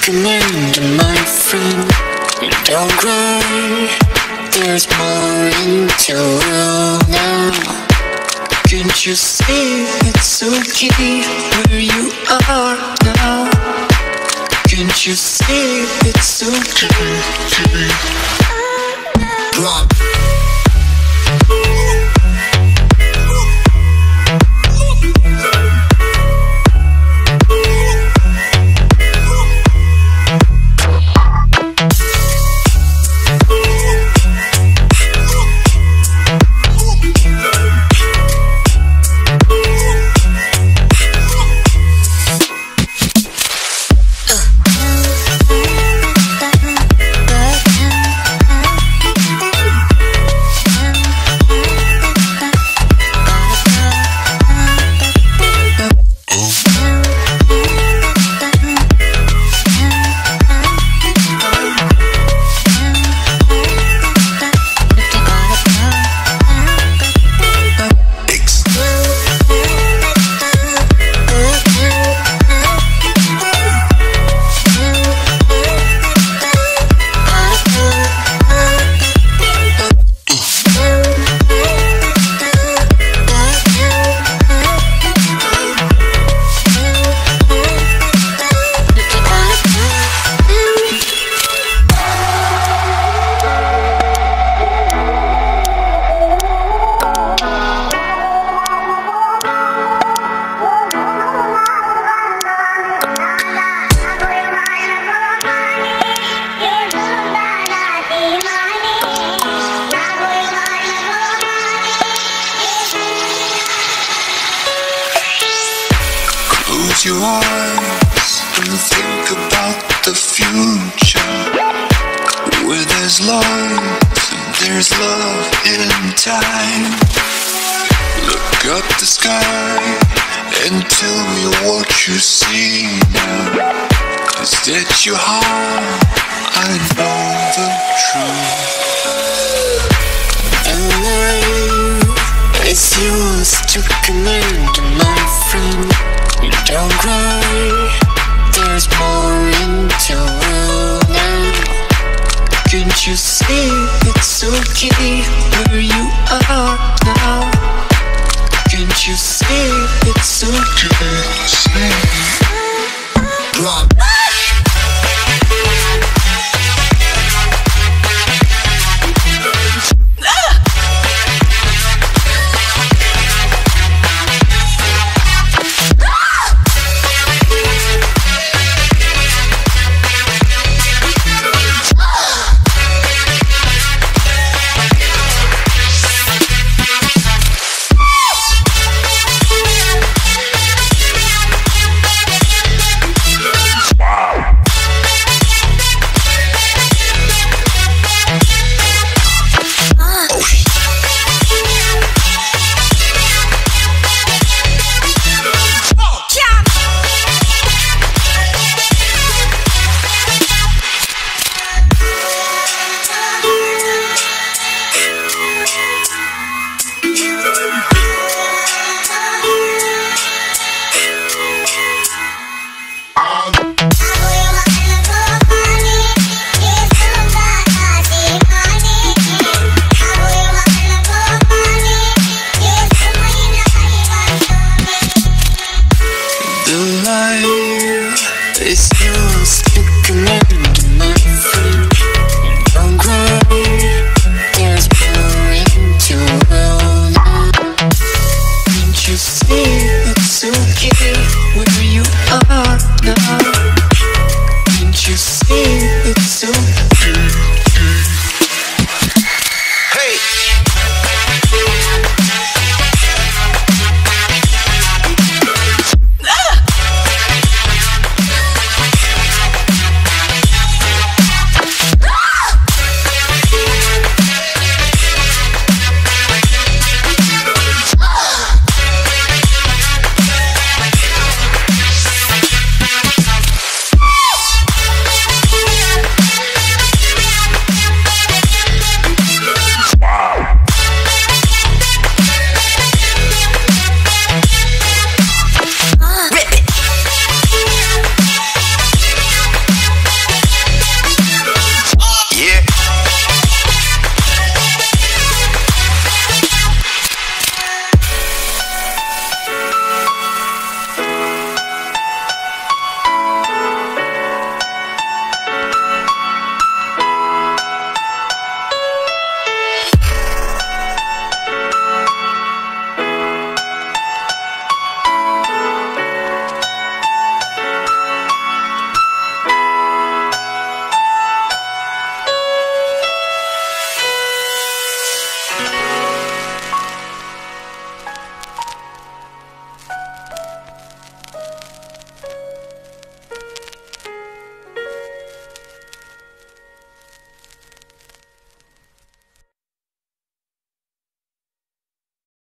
command, my friend. Don't cry, there's more into you now. Can't you see it's okay where you are now? Can't you see it's okay? Drop. Close your eyes and think about the future, where there's light and there's love in time. Look up the sky and tell me what you see now. Is that your heart? I know the truth. And life is yours to command, my friend. Don't cry, there's more into you now. Can't you see it's okay where you are now? Can't you see it's okay? Say, drop.